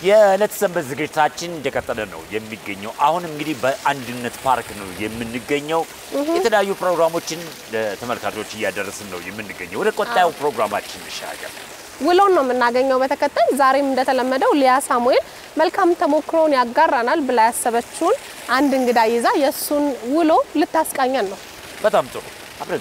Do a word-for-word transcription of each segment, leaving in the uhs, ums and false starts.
የዕለት ሰንበት ዝግጅታችን እንደቀጠለ ነው የሚገኘው አሁን እንግዲህ በአንድነት ፓርክ ነው የምንገኘው የተለያዩ ፕሮግራሞችን ለተመልካቾች እያደረስን ነው የምንገኘው ወደ ቆጣዩ ፕሮግራማችን እንሻገር ውሎን ነው የምናገኘው በተከታይ ዛሬም እንደተለመደው ሊያ ሳሙኤል መልካም ተሞክሮን ያጋራናል ብላ ያሰበችውን አንድ እንግዳ ይዛ የሱን ውሎ ልታስቃኘን ነው በጣም ጥሩ አብረን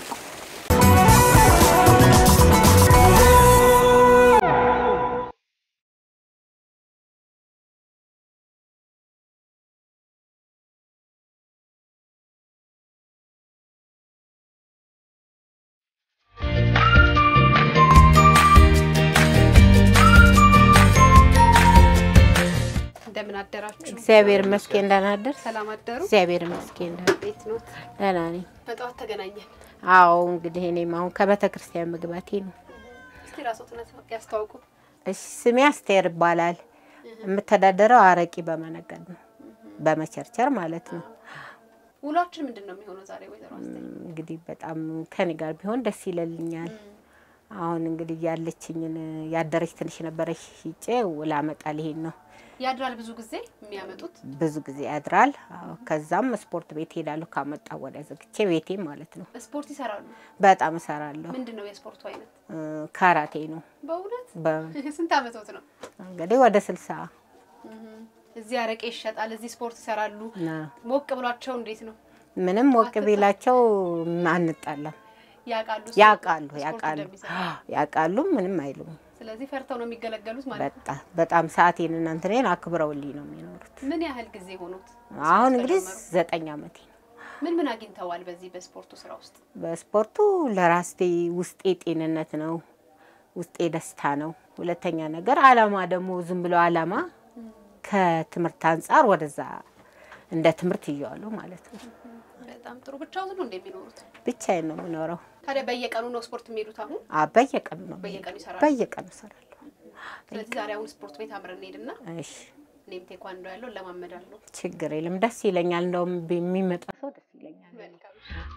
እግዚአብሔር መስኪን እንዳናደር ሰላም አደሩ እግዚአብሔር መስኪን ቤት ነው ደናኒ በጣም ተገናኘን አዎ እንግዲህ እኔም አሁን ከቤተክርስቲያን መግባቴ ነው እስቲ ራስዎትን ያስተዋውቁ እሺ ስሜ አስቴር ይባላል የምተዳደረው አረቂ በመነገድ ነው በመቸርቸር ማለት ነው ውሏችን ምንድነው የሚሆነው ዛሬ ወይዘሮ አስቴር እንግዲህ በጣም ከኔ ጋር ቢሆን ደስ ይለልኛል አሁን እንግዲህ ያለችኝን ያደረች ትንሽ ነበረሽ ሂጬ ወላመጣል ይሄን ነው ያድራል ብዙ ጊዜ የሚያመጡት ብዙ ጊዜ ያድራል ከዛም ስፖርት ቤት ሄዳሉ ካመጣ ወደ ዘግቼ ቤቴ ማለት ነው ስፖርት ይሰራሉ በጣም እሰራለሁ ምንድነው የስፖርቱ አይነት ካራቴ ነው በእውነት ስንት አመቶት ነው እንግዲህ ወደ ስልሳ እዚህ አረቄ ይሸጣል እዚህ ስፖርት ይሰራሉ ሞቅ ብሏቸው እንዴት ነው ምንም ሞቅ ቢላቸው ማንጣላ ያቃሉ ያቃሉ ያቃሉ ያቃሉ ምንም አይሉም ስለዚህ ፈርተው ነው የሚገለገሉት ማለት በጣም በጣም ሰዓቴን እናንተኔን አክብረውልኝ ነው የሚኖሩት ምን ያህል ጊዜ ሆኖት አሁን እንግዲህ ዘጠኝ አመት ነው ምን ምን አግኝተዋል በዚህ በስፖርቱ ስራ ውስጥ በስፖርቱ ለራስቴ ውስጤ ጤንነት ነው ውስጤ ደስታ ነው ሁለተኛ ነገር አላማ ደግሞ ዝም ብሎ አላማ ከትምርት አንፃር ወደዛ እንደ ትምርት ይያሉ ማለት ነው በጣም ጥሩ ብቻውን ነው እንደሚኖሩት ብቻዬን ነው የምኖረው ታዲያ በየቀኑ ነው ስፖርት የሚሄዱት አሁን አ በየቀኑ ነው በየቀኑ ይሰራሉ በየቀኑ ይሰራሉ ስለዚህ ዛሬ አሁን ስፖርት ቤት አብረን ሄድና እሺ እኔም ቴኳንዶ ያለው ለማመዳለሁ ችግር የለም ደስ ይለኛል እንደውም የሚመጣ ሰው ደስ ይለኛል መልካም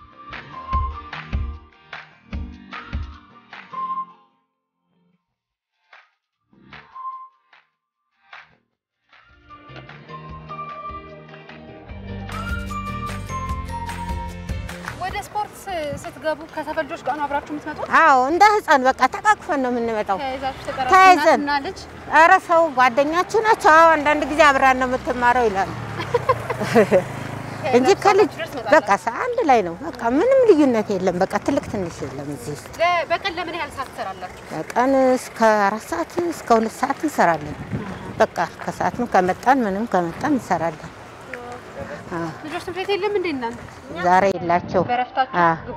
ስፖርት ስትገቡ ከተፈልጆች ጋር ነው አብራችሁ የምትመጡት አዎ እንደ ህፃን በቃ ተቃቅፈን ነው የምንመጣው ተያይዘን ልጅ ኧረ ሰው ጓደኛችሁ ናቸው አንዳንድ ጊዜ አብራን ነው የምትማረው ይላል እንጂ ከልጅ በቃ አንድ ላይ ነው በቃ ምንም ልዩነት የለም በቃ ትልቅ ትንሽ የለም እዚህ በቀን ለምን ያህል ሰዓት ትሰራላችሁ በቀን እስከ አራት ሰዓት እስከ ሁለት ሰዓት እንሰራለን በቃ ከሰዓትም ከመጣን ምንም ከመጣን እንሰራለን ልጆች ትምህርት የለም እንዴ እናንተ ዛሬ ይላችሁ በረፍታችሁ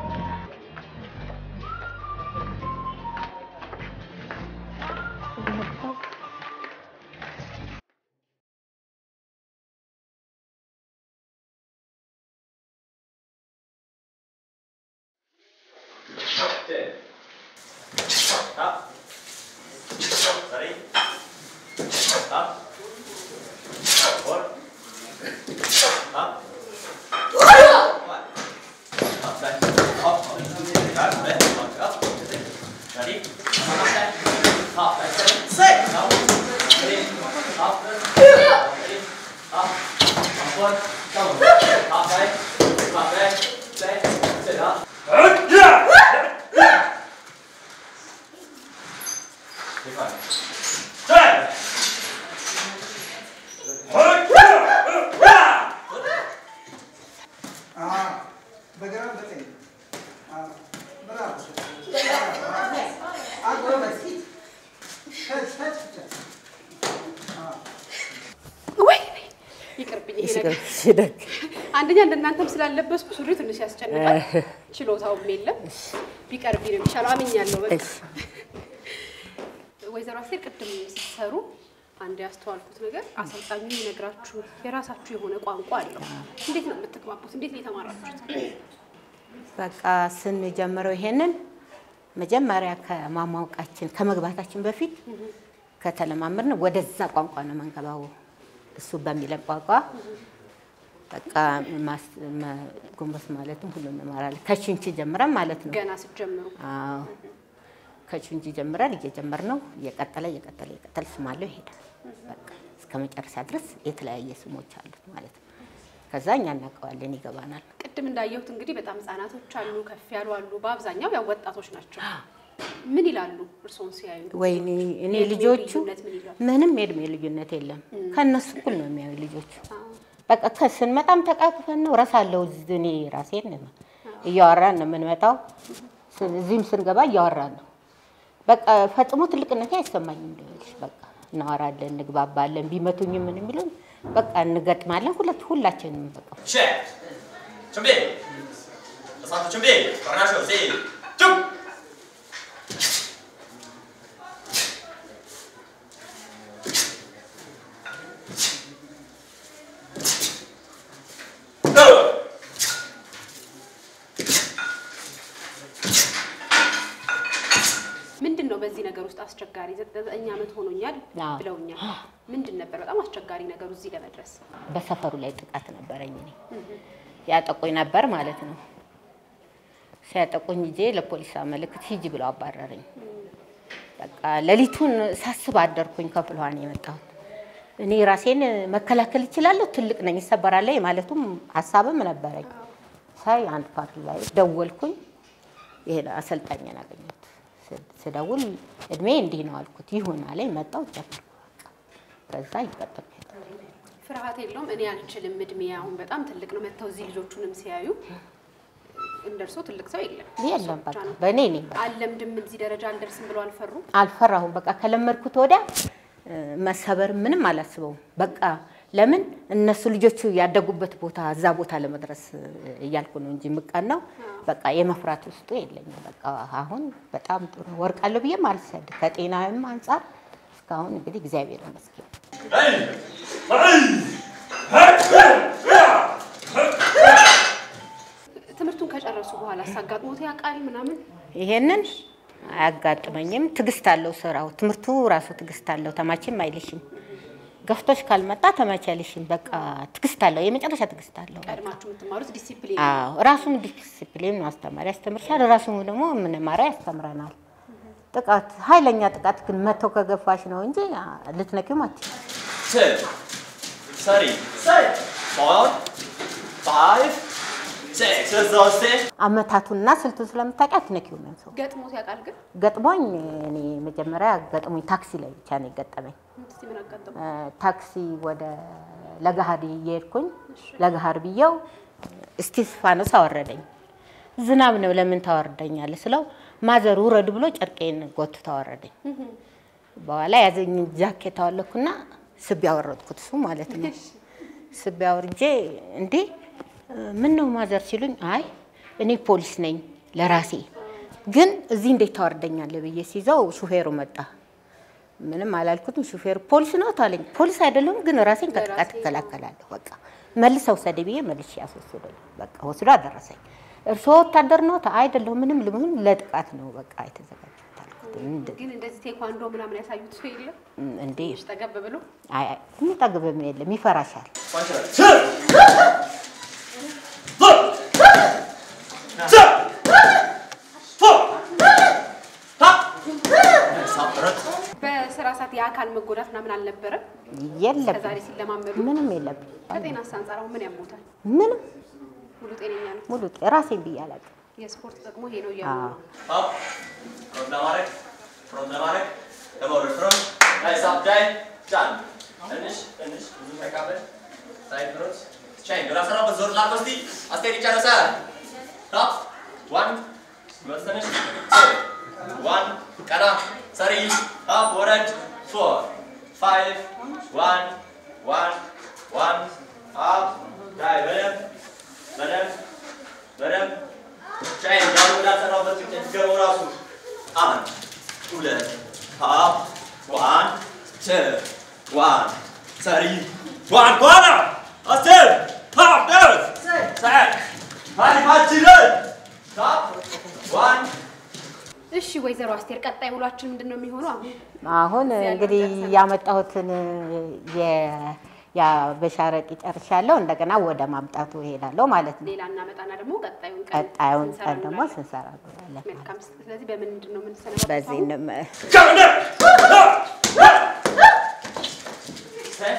ሲደግ አንደኛ እንደናንተም ስላለበስኩ ሱሪ ትንሽ ያስጨንቃል ችሎታው የለም ቢቀርብ ነው ይሻላል አመኛለሁ በቃ ወይዘሮ አስቴር ቅድም ሲሰሩ አንድ ያስተዋልኩት ነገር አሰልጣኙ ይነግራችሁ የራሳችሁ የሆነ ቋንቋ አለው እንዴት ነው የምትግባቡት እንዴት ነው የተማራችሁት በቃ ስንጀምረው ይሄንን መጀመሪያ ከማማውቃችን ከመግባታችን በፊት ከተለማመድን ወደዛ ቋንቋ ነው መንገባው እሱ በሚለን ቋንቋ በቃ ማስ ጎንበስ ማለትም ሁሉን ማራል ከቺንቺ ጀምረን ማለት ነው ገና ሲጀምሩ አዎ ከቺንቺ ጀምረን እየጀመርነው እየቀጠለ እየቀጠለ እየቀጠለ ስማለው ይሄዳል በቃ እስከ እስከመጨረሻ ድረስ የተለያየ ስሞች አሉት ማለት ነው ከዛ እኛ እናቀዋለን ይገባናል ቅድም እንዳየሁት እንግዲህ በጣም ህፃናቶች አሉ ከፍ ያሉ አሉ በአብዛኛው ያው ወጣቶች ናቸው ምን ይላሉ እርሶን ሲያዩ ወይኔ እኔ ልጆቹ ምንም የእድሜ ልዩነት የለም ከነሱ እኩል ነው የሚያዩ ልጆቹ በቃ ከስንመጣም ተቃቅፈን ነው ራሳለው እኔ ራሴን ነው እያወራን ነው የምንመጣው እዚህም ስንገባ እያወራን ነው በቃ ፈጽሞ ትልቅነት አይሰማኝም እንደልሽ በቃ እናወራለን እንግባባለን ቢመቱኝ ምን የሚሉን በቃ እንገጥማለን ሁለት ሁላችንም በቃ 준비 사ቱ 준비 바라쇼 세 쭉 ምንድነው በዚህ ነገር ውስጥ አስቸጋሪ ዘጠኝ አመት ሆኖኛል ብለውኛል ምንድን ነበር በጣም አስቸጋሪ ነገሩ እዚህ ለመድረስ በሰፈሩ ላይ ጥቃት ነበርኝ እኔ ያጠቆኝ ነበር ማለት ነው ሲያጠቆኝ ije ለፖሊስ አመልክት ሂጂ ብለው አባረረኝ በቃ ለሊቱን ሳስብ አደርኩኝ ከፍሏን የመጣው እኔ ራሴን መከላከል ይችላልው ትልቅ ነኝ ይሰበራለኝ ማለቱም ሐሳብም ነበርኝ ሳይ አንድ ፓርቲ ላይ ደወልኩኝ ይሄ አሰልጣኝ ያገኘሁት ስደውል እድሜ እንዲህ ነው አልኩት ይሁን አለኝ መጣው ጀመርኩ ከዛ ይቀጥል ፍርሃት የለውም እኔ አልችልም እድሜ አሁን በጣም ትልቅ ነው መተው እዚህ ልጆቹንም ሲያዩ እንደርሶ ትልቅ ሰው የለም የለም በቃ በእኔ ነኝ አለምድም እዚህ ደረጃ አልደርስም ብለው አልፈሩ አልፈራሁም በቃ ከለመድኩት ወዲያ መሰበር ምንም አላስበው በቃ ለምን እነሱ ልጆቹ ያደጉበት ቦታ እዛ ቦታ ለመድረስ እያልኩ ነው እንጂ ምቃናው በቃ የመፍራት ውስጡ የለኝም በቃ አሁን በጣም ጥሩ ወርቃለሁ ብዬ ማለት ሰድ ከጤናም አንፃር እስካሁን እንግዲህ እግዚአብሔር ይመስገን ትምርቱን ከጨረሱ በኋላ ሳጋጥሞት ያቃል ምናምን ይሄንን አያጋጥመኝም ትግስት አለው ስራው ትምርቱ ራሱ ትግስት አለው ተማችም አይልሽም ገፍቶሽ ካልመጣ ተማቻልሽም በቃ ትግስት አለው የመጨረሻ ትግስት አለው ቀድማችሁ የምትማሩት ዲሲፕሊን አዎ ራሱም ዲሲፕሊን ነው አስተማሪ ያስተምርሻል ራሱም ደግሞ ምን ማራ ያስተምረናል ጥቃት ኃይለኛ ጥቃት ግን መተው ከገፋሽ ነው እንጂ ልትነኪው ማት ሰሪ ሰይ four five six ዘውስቴ አመታቱና ስልቱ ስለምታውቂያት ነኪው ነው ሰው ገጥሞት ያቃል ግን ገጥሞኝ እኔ መጀመሪያ ገጥሞኝ ታክሲ ላይ ብቻ ነው ገጠመኝ ታክሲ ወደ ለጋሃዲ የሄድኩኝ ለጋሃር ቢያው እስቲፋኖስ አወረደኝ ዝናብ ነው ለምን ታወርደኛለህ ስለው ማዘሩ ረድ ብሎ ጨርቄን ጎት ታወረደኝ በኋላ ያዘኝ ጃኬት አወለኩና ስብ ያወረድኩት እሱ ማለት ነው ስብ ያወርጄ እንዴ ምን ነው ማዘር ሲሉኝ አይ እኔ ፖሊስ ነኝ ለራሴ ግን እዚህ እንዴት ታወርደኛለህ ብዬ ሲዘው ሹፌሩ መጣ ምንም አላልኩትም ሹፌሩ ፖሊስ ነው ታለኝ ፖሊስ አይደለም ግን ራሴን ከጥቃት ተከላከላለሁ በቃ መልሰው ሰደብዬ መልሽ ያስወሰደኝ በቃ ወስዶ አደረሰኝ እርሶ ወታደር ነው አይደለም ምንም ልምን ለጥቃት ነው በቃ የተዘጋጀው ታልኩት ግን እንደዚህ ቴኳንዶ ምናምን ያሳዩት ሰው የለም እንዴ ተገበ ብሎ አይ አይ ምን ተገበም የለም ይፈራሻል በስራ ሰዓት ያካል መጎዳት ምናምን አልነበረ የለም ከዛሬ ሲለማመዱ ምንም የለም ከጤና አንፃራው ምን ያሞታል ምንም ሙሉ ጤነኛ ነው ሙሉ ራሴን ቢያላቅ የስፖርት ጥቅሙ ይሄ ነው ያለው አዎ ፕሮግራማረክ ፕሮግራማረክ ለሞር ፍሮም ናይስ አፕ ዳይ ጃን እንሽ እንሽ ብዙ ተካበል ሳይፕሮስ ቻይ ግራሰራ በዞር ላቆስቲ አስቴር ይጨርሳል ታፕ ዋን ወሰነሽ ዋን ቀራ ሰሪ ታፕ ወረድ ፎር ፋይቭ ዋን ዋን ዋን አፕ ዳይ በለም በለም በለም ቻይ ያው ግራሰራ በትክክል ገው ራሱ አንድ ሁለት ታፕ ዋን ቱ ዋን ሰሪ ዋን ጓና አስቴር ታፕ ደስ ሳክ ሃይ ማችለ ታፕ ዋን እሺ ወይዘሮ አስቴር ቀጣይ ውሏችን ምንድነው የሚሆነው አሁን አሁን እንግዲህ ያመጣሁትን የ ያ በሻረቂ ጨርሻለሁ እንደገና ወደ ማምጣቱ ሄዳለሁ ማለት ነው ሌላና መጣና ደግሞ ቀጣዩን ቀን ቀጣዩን ቀን ደግሞ እንሰራለን መልካም ስለዚህ በምንድነው ምን ሰነባ በዚህ ነው Stay.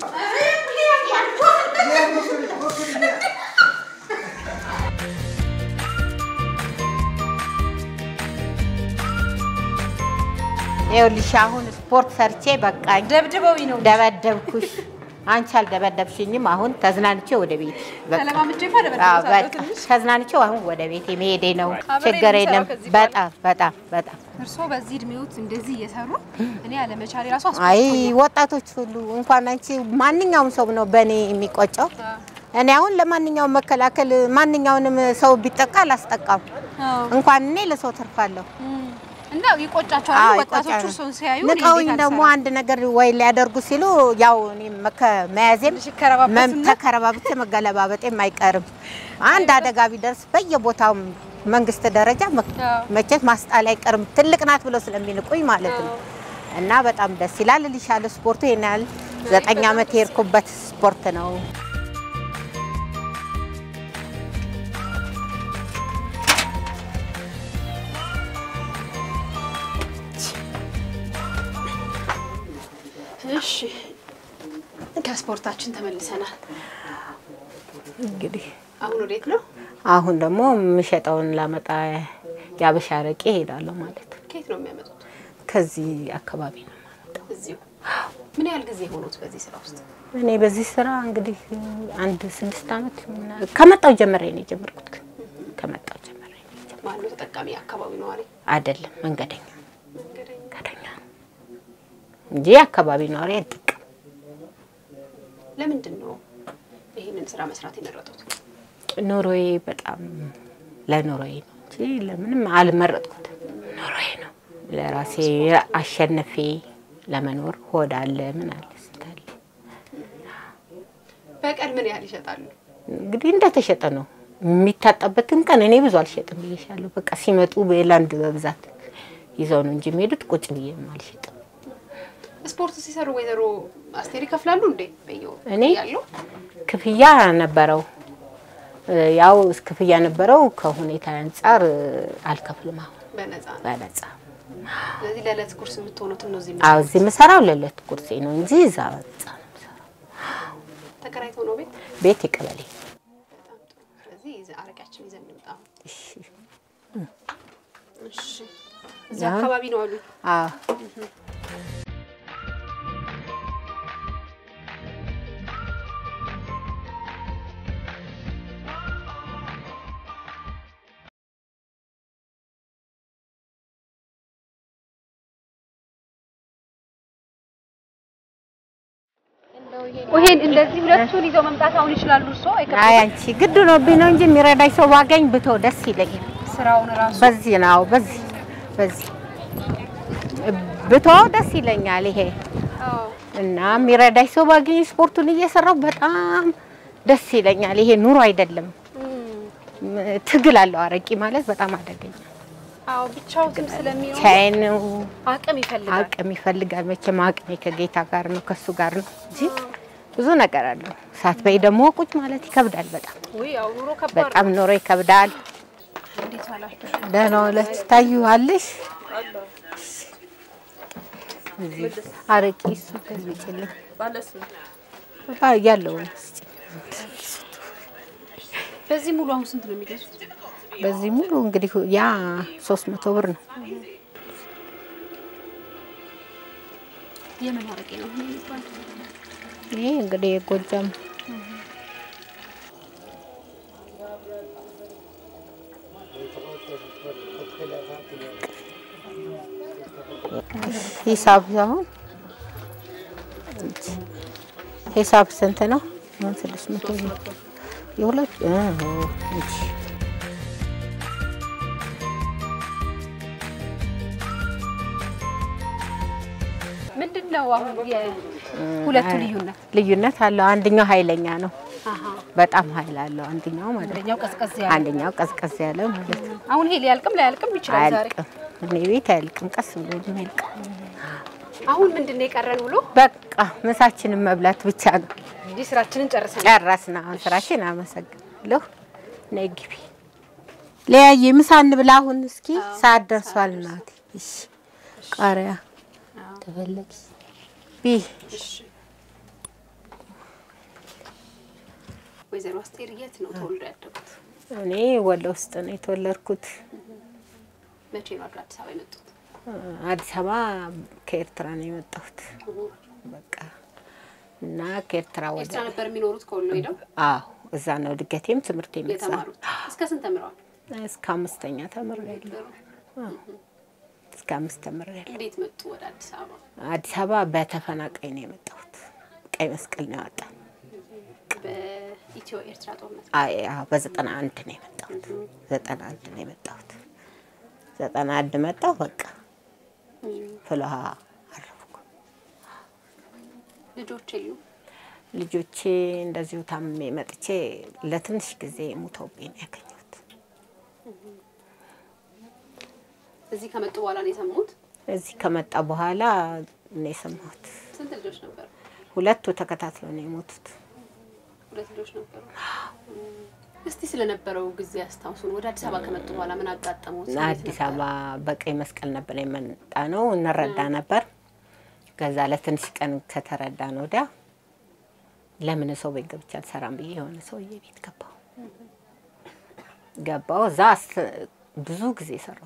ይኸውልሽ አሁን ስፖርት ሰርቼ በቃኝ ደብድበውኝ ነው ደበደብኩሽ አንቺ አልደበደብሽኝም አሁን ተዝናንቼ ወደ ቤት ተለማምጬ ደበደብኩሽ ተዝናንቼ አሁን ወደ ቤት መሄዴ ነው ችግር የለም በጣም በጣም በጣም እርሶ በዚህ እድሜዎት እንደዚህ እየሰሩ እኔ ያለ መቻሌ ራሱ አስቆጥቶ አይ ወጣቶች ሁሉ እንኳን አንቺ ማንኛውም ሰው ነው በኔ የሚቆጨው እኔ አሁን ለማንኛውም መከላከል ማንኛውንም ሰው ቢጠቃ አላስጠቃም እንኳን እኔ ለሰው ተርፋለሁ እና ይቆጫቸዋል ወጣቶቹ ሰውን ሲያዩ ንቀውኝ ደግሞ አንድ ነገር ወይ ሊያደርጉ ሲሉ ያው እኔ መያዜም ተከረባብቼ መገለባበጤም አይቀርም አንድ አደጋ ቢደርስ በየቦታው መንግስት ደረጃ መቼት ማስጣል አይቀርም ትልቅ ናት ብሎ ስለሚንቁኝ ማለት ነው እና በጣም ደስ ይላል ልሻለ ስፖርቱ የናል ዘጠኝ አመት የርኩበት ስፖርት ነው እሺ ከስፖርታችን ተመልሰናል እንግዲህ አሁን ወዴት ነው አሁን ደግሞ ምሸጣውን ላመጣ ያበሻ ረቄ ሄዳለሁ ማለት ከየት ነው የሚያመጡት ከዚህ አካባቢ ነው ማለት እዚሁ ምን ያህል ጊዜ ሆኖት በዚህ ስራ ውስጥ እኔ በዚህ ስራ እንግዲህ አንድ ስድስት አመት ከመጣው ጀምሬ ነው ጀመርኩት ከመጣው ጀምሬ ነው ማነው ተጠቃሚ አካባቢ ነው አይደል አይደለም መንገደኛ መንገደኛ እንጂ አካባቢ ነው አይደል ለምንድን ነው ይሄንን ስራ መስራት የመረጡት ኑሮዬ በጣም ለኑሮዬ ነው እንጂ ለምንም አልመረጥኩት ኑሮዬ ነው ለራሴ አሸነፌ ለመኖር ሆድ አለ ምን አለ ስታለ በቀን ምን ያህል ይሸጣሉ እንግዲህ እንደተሸጠ ነው የሚታጣበትን ቀን እኔ ብዙ አልሸጥም ብዬሻለሁ በቃ ሲመጡ በላንድ በብዛት ይዘው ነው እንጂ የሚሄዱት ቁጭ ብዬ ማልሸጥ ስፖርት ሲሰሩ ወይዘሮ አስቴር ይከፍላሉ እንዴ በየው እኔ ክፍያ ነበረው ያው ክፍያ ነበረው ከሁኔታ አንፃር አልከፍልም አሁን በነፃ በነፃ ስለዚህ ለለት ኩርስ የምትሆኑት ነው እዚህ አው እዚህ መሰራው ለለት ኩርስ ነው እንጂ እዛ በነፃ ነው መሰራው ተከራይቶ ነው ቤት ቤት ይቀበል ስለዚህ እዚህ አረጋችን ይዘን እንምጣ እሺ እሺ እዚህ አካባቢ ነው አሉ አዎ ወሄን እንደዚህ ሁለቱን ይዘው መምጣት አሁን ይችላሉ እርሶ አይከብም አይ አንቺ ግድ ነው ቢኖ እንጂ የሚረዳኝ ሰው ባገኝ ብቶ ደስ ይለኛል ስራውን ራሱ በዚህ ነው በዚህ በዚህ ብቶ ደስ ይለኛል ይሄ አዎ እና የሚረዳኝ ሰው ባገኝ ስፖርቱን እየሰራው በጣም ደስ ይለኛል ይሄ ኑሮ አይደለም ትግል አለው አረቂ ማለት በጣም አደገኛ አው ብቻው ግን ስለሚሆን ቻይኑ አቅም ይፈልጋል አቅም ይፈልጋል መቼም አቅሜ ከጌታ ጋር ነው ከሱ ጋር ነው እንጂ ብዙ ነገር አለው ሳትበይ ደግሞ ቁጭ ማለት ይከብዳል በጣም ወይ አው ኑሮ ከባድ በጣም ኑሮ ይከብዳል እንዴት ዋላችሁ ደህና ዋለች ታዩዋለሽ አረቂ እሱ ከልጭልኝ ባለሱ ባይ ያለው በዚህ ሙሉ አሁን ስንት ነው የሚገዙት በዚህ ሙሉ እንግዲህ ያ ሶስት መቶ ብር ነው የምን አረቂ ነው ይሄ እንግዲህ ጎጃም ሂሳብ አሁን ሂሳብ ስንት ነው ስድስት መቶ ይሁለት አዎ እሺ ምንድነው አሁን የሁለቱ ልዩነት ልዩነት አለው አንደኛው ኃይለኛ ነው አሃ በጣም ኃይል አለው አንደኛው ማለት አንደኛው ቀዝቀዝ ያለ አንደኛው ቀዝቀዝ ያለ ማለት አሁን ይሄ ሊያልቅም ላያልቅም ይችላል ዛሬ እኔ ቤት አያልቅም ቀስ ብሎ ይልቅ አሁን ምንድነው የቀረን ብሎ በቃ ምሳችንን መብላት ብቻ ነው እንጂ ስራችንን ጨርሰናል ጨረስና አሁን ስራችን አመሰግናለሁ ነይ ግቢ ለያየ ምሳ እንብላ አሁን እስኪ ሰዓት ደርሷል እናቴ እሺ ቃሪያ ተበለች ቢ ወይዘሮ አስቴር የት ነው ተወልዶ ያደጉት? እኔ ወሎ ውስጥ ነው የተወለድኩት። መቼ ነው ወደ አዲስ አበባ የመጡት? አዲስ አበባ ከኤርትራ ነው የመጣሁት። በቃ እና ከኤርትራ ወደ ኤርትራ ነበር የሚኖሩት ከወሎ ሄደው? አዎ እዛ ነው ድገቴም ትምህርቴም የተማሩት። እስከ ስንት ተምረዋል? እስከ አምስተኛ ተምሬያለሁ። እስከ አምስት ተምሬያለሁ። እንዴት መጡ ወደ አዲስ አበባ? አዲስ አበባ በተፈናቃይ ነው የመጣሁት። ቀይ መስቀል ነው ያወጣኝ። በኢትዮ ኤርትራ ጦርነት? አይ አዎ በዘጠና አንድ ነው የመጣሁት። ዘጠና አንድ ነው የመጣሁት። ዘጠና አንድ መጣሁ በቃ ፍልሃ አረፍኩ። ልጆች የሉ? ልጆቼ እንደዚሁ ታምሜ መጥቼ ለትንሽ ጊዜ ሞተውብኝ ያገኘሁት። እዚህ ከመጡ በኋላ ነው የሰሙት? እዚህ ከመጣ በኋላ ነው የሰማሁት። ስንት ልጆች ነበሩ? ሁለቱ ተከታትለው ነው የሞቱት። ሁለት ልጆች ነበሩ። እስቲ ስለነበረው ጊዜ አስታውሱን። ወደ አዲስ አበባ ከመጡ በኋላ ምን አጋጠመው? አዲስ አበባ በቀይ መስቀል ነበር የመጣ ነው እንረዳ ነበር። ከዛ ለትንሽ ቀን ከተረዳ ነው ዳ ለምን ሰው ቤት ገብቻ አልሰራም ብዬ የሆነ ሰው የቤት ገባው ገባው እዛ ብዙ ጊዜ ሰራው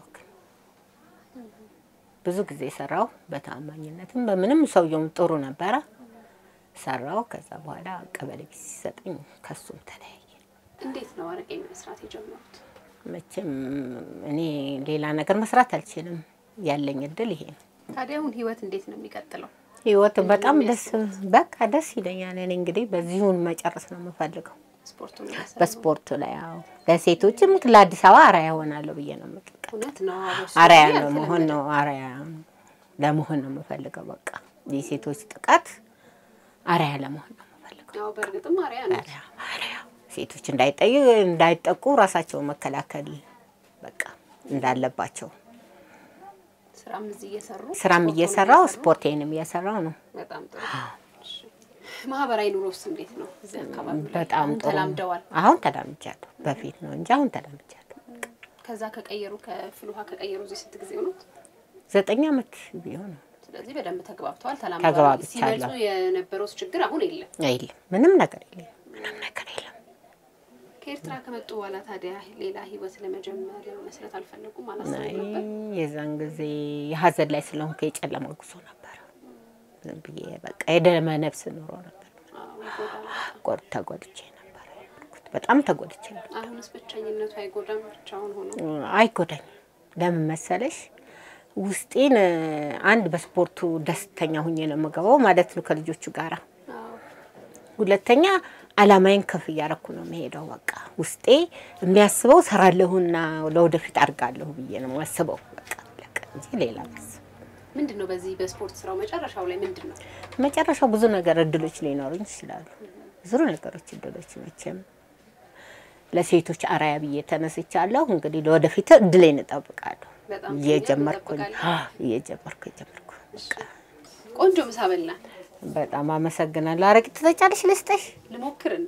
ብዙ ጊዜ ሰራው በታማኝነትም በምንም ሰውየው ጥሩ ነበር ሰራው። ከዛ በኋላ ቀበሌ ቢስ ሲሰጠኝ ከሱም ተለያየ። እንዴት ነው አረቄ መስራት የጀመሩት? መቼም እኔ ሌላ ነገር መስራት አልችልም ያለኝ እድል ይሄ ነው። ታዲያውን ህይወት እንዴት ነው የሚቀጥለው? ህይወት በጣም ደስ በቃ ደስ ይለኛል። እኔ እንግዲህ በዚሁን መጨረስ ነው የምፈልገው ስፖርቱ ላይ በስፖርቱ ላይ አዎ ለሴቶችም ለአዲስ አበባ አራያ ሆናለሁ ብዬ ነው የምጠቀመው። እውነት ነው አራያ ነው መሆን ነው አራያ ለመሆን ነው የምፈልገው። በቃ የሴቶች ጥቃት አራያ ለመሆን ነው የምፈልገው። ያው በርግጥም አራያ ነው አራያ ሴቶች እንዳይጠዩ እንዳይጠቁ ራሳቸው መከላከል በቃ እንዳለባቸው ስራም እዚህ እየሰሩ ስራም እየሰራው ስፖርቴንም እየሰራው ነው። በጣም ጥሩ። ማህበራዊ ኑሮስ እንዴት ነው? እዚህ አካባቢ በጣም ተላምደዋል? አሁን ተላምጃለሁ። በፊት ነው እንጂ አሁን ተላምጃለሁ። ከዛ ከቀየሩ ከፍሉሃ ከቀየሩ እዚህ ስንት ጊዜ ሆኖት? ዘጠኝ አመት ቢሆን። ስለዚህ በደንብ ተግባብተዋል ተላምደዋል። ሲመጡ የነበረው ችግር አሁን የለም? የለም ምንም ነገር የለም ምንም ነገር የለም። ከኤርትራ ከመጡ በኋላ ታዲያ ሌላ ህይወት ለመጀመር መስራት አልፈለጉም ማለት ነው? የዛን ጊዜ የሐዘን ላይ ስለሆንኩ የጨለማ ጉዞ ነበር። ዝም ብዬ በቃ የደመ ነፍስ ኑሮ ነበር። ቆር ተጎድቼ ነበር። በጣም ተጎድቼ ነበር። አሁንስ ብቻኝነቱ አይጎዳም? ብቻውን ሆኖ አይጎዳኝ። ለምን መሰለሽ ውስጤን አንድ በስፖርቱ ደስተኛ ሆኜ ነው የምገባው ማለት ነው ከልጆቹ ጋራ። ሁለተኛ አላማዬን ከፍ ያረኩ ነው መሄደው። በቃ ውስጤ የሚያስበው ሰራለሁና ለወደፊት አርጋለሁ ብዬ ነው ማስበው። በቃ ለቀ እንጂ ሌላ ማለት ምንድነው? በዚህ በስፖርት ስራው መጨረሻው ላይ ምንድነው? መጨረሻው ብዙ ነገር እድሎች ሊኖሩኝ ይችላሉ። ብዙ ነገሮች እድሎች መቼም ለሴቶች አራያ ብዬ ተነስቻለሁ። እንግዲህ ለወደፊት እድሌን እጠብቃለሁ። እየጀመርኩ እየጀመርኩ እየጀመርኩ ቆንጆ ምሳ በላን። በጣም አመሰግናለሁ። አረቂ ተጫለሽ ልስጥሽ? ልሞክር እንዴ?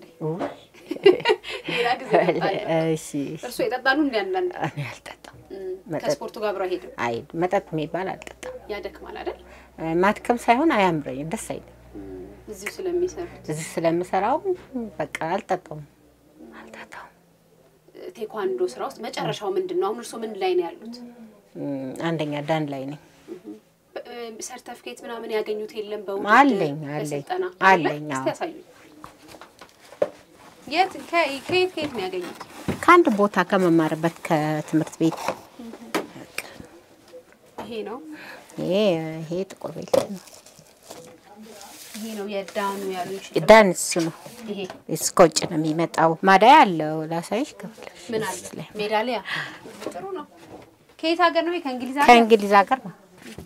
ሌላ ጊዜ እሺ። እርሶ ይጠጣሉ እንዴ? አንዳንድ እኔ አልጠጣም። ከስፖርቱ ጋር አብረው ሄዱ? አይ መጠጥ የሚባል አልጠጣም። ያደክማል አይደል? ማትከም ሳይሆን አያምረኝ ደስ አይልም። እዚሁ ስለሚሰሩት እዚሁ ስለምሰራው በቃ አልጠጣም አልጠጣም። ቴኳንዶ ስራ ውስጥ መጨረሻው ምንድነው? አሁን እርሶ ምን ላይ ነው ያሉት? አንደኛ ዳን ላይ ነኝ። ሰርቲፊኬት ምናምን ያገኙት የለም? በውድድር አለኝ አለኝ አለኝ። እስቲ ያሳዩኝ። የት ከየት ከየት ነው ያገኙት? ከአንድ ቦታ ከመማርበት ከትምህርት ቤት። ይሄ ነው ይሄ ይሄ ጥቁር ቤት ነው። ይሄ ነው የዳኑ ያሉኝ? ዳን እሱ ነው። ይሄ እስኮጭ ነው የሚመጣው። ማዳያ አለው ላሳይሽ ከፍለሽ። ምን አለ? ሜዳሊያ። ጥሩ ነው። ከየት ሀገር ነው? ከእንግሊዝ ሀገር? ከእንግሊዝ ሀገር ነው።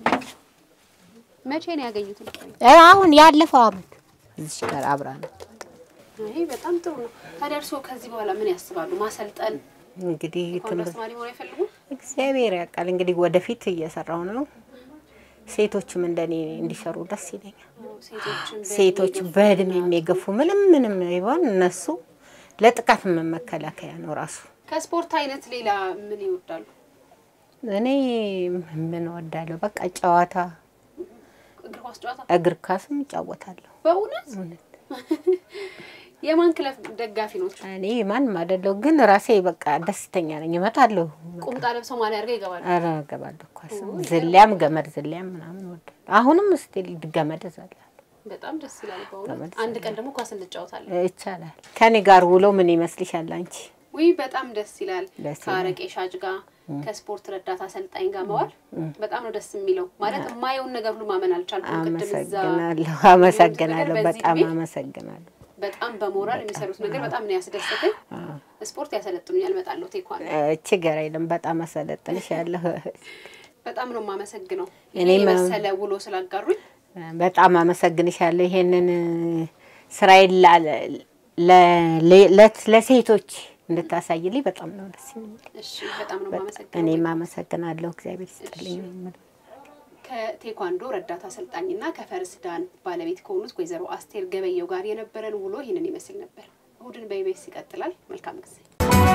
መቼ ነው ያገኙት? አሁን ያለፈው አመት እዚህ ጋር አብራን። አይ በጣም ጥሩ ነው። ታዲያ እርሶ ከዚህ በኋላ ምን ያስባሉ? ማሰልጠን እንግዲህ ትምህርት ማሪ ሆነ ይፈልጉ? እግዚአብሔር ያውቃል። እንግዲህ ወደፊት እየሰራው ነው። ሴቶችም እንደኔ እንዲሰሩ ደስ ይለኛል። ሴቶች በእድሜ የሚገፉ ምንም ምንም ይባል እነሱ ለጥቃት መመከላከያ ነው ራሱ። ከስፖርት አይነት ሌላ ምን ይወዳሉ? እኔ ምን ወዳለሁ? በቃ ጨዋታ እግር ኳስ ጨዋታ እግር ኳስም ጫወታለሁ። በእውነት የማን ክለብ ደጋፊ ነው? እኔ ማንም አይደለሁ ግን ራሴ በቃ ደስተኛ ነኝ እመጣለሁ ቁምጣ ለብሰው ማሊያ አድርገው ይገባሉ አረ ገባለሁ ኳስ ዝልያም ገመድ ዝልያም ምናምን ወደ አሁንም ስቲል ገመድ ዘላል በጣም ደስ ይላል በእውነት አንድ ቀን ደግሞ ኳስ እንጫወታለን ይቻላል ከኔ ጋር ውሎ ምን ይመስልሻል አንቺ ወይ በጣም ደስ ይላል ካረቄ ሻጅ ጋር ከስፖርት ረዳት አሰልጣኝ ጋር መዋል በጣም ነው ደስ የሚለው ማለት የማየውን ነገር ሁሉ ማመን አልቻልኩም ቅድም እዛ አመሰግናለሁ አመሰግናለሁ በጣም አመሰግናለሁ በጣም በሞራል የሚሰሩት ነገር በጣም ነው ያስደሰተኝ ስፖርት ያሰለጥኑኛል መጣለው ቴኳንዶ ችግር አይደለም በጣም አሰለጥንሻለሁ በጣም ነው ማመሰግነው እኔ መሰለ ውሎ ስላጋሩኝ በጣም አመሰግንሻለሁ ይሄንን ስራዬን ለሴቶች እንድታሳይልኝ በጣም ነው ደስ የሚል እሺ በጣም ነው ማመሰግናለሁ እኔ ማመሰግናለሁ እግዚአብሔር ይስጥልኝ ከቴኳንዶ ረዳት አሰልጣኝና ከፈርስ ዳን ባለቤት ከሆኑት ወይዘሮ አስቴር ገበየው ጋር የነበረን ውሎ ይሄንን ይመስል ነበር እሁድን በኢቢኤስ ይቀጥላል መልካም ጊዜ